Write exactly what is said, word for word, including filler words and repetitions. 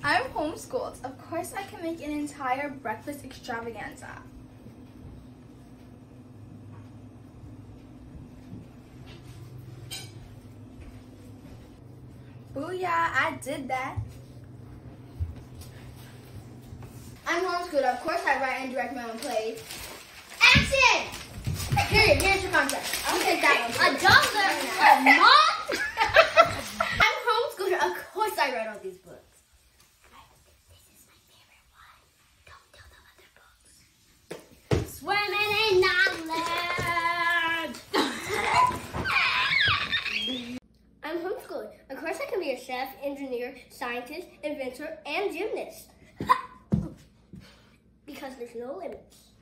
I'm homeschooled. Of course I can make an entire breakfast extravaganza. Booyah, I did that. I'm homeschooled. Of course I write and direct my own plays. Action! Period. Here's your contract. I'll take that one. A dollar a month? I'm homeschooled. Of course I read all these books. This is my favorite one. Don't tell the other books. Swimming in knowledge. I'm homeschooled. Of course I can be a chef, engineer, scientist, inventor, and gymnast. Because there's no limits.